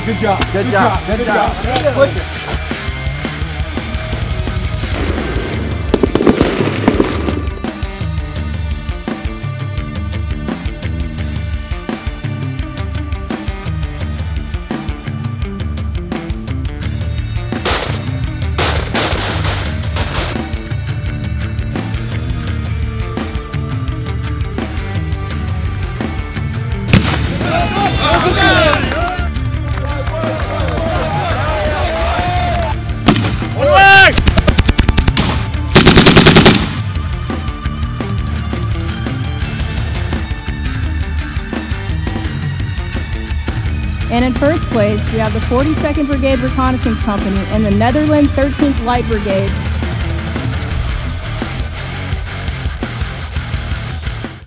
Good job. Good job. Good job. Push it. And in first place, we have the 42nd Brigade Reconnaissance Company and the Netherlands 13th Light Brigade